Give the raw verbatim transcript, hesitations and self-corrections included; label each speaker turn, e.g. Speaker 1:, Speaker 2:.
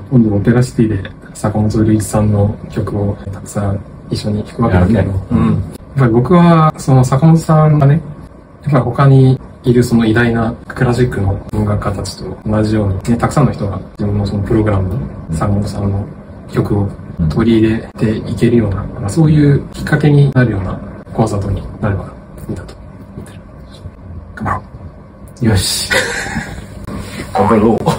Speaker 1: 今度オペラシティで坂本龍一さんの曲をたくさん一緒に弾くわけだけど、うん。やっぱり僕はその坂本さんがね、やっぱり他にいるその偉大なクラシックの音楽家たちと同じように、ね、たくさんの人が自分のそのプログラムに坂本さんの曲を取り入れていけるような、まあ、そういうきっかけになるようなコンサートになればいいなと思ってる。頑張ろう。よし。
Speaker 2: 頑張ろう。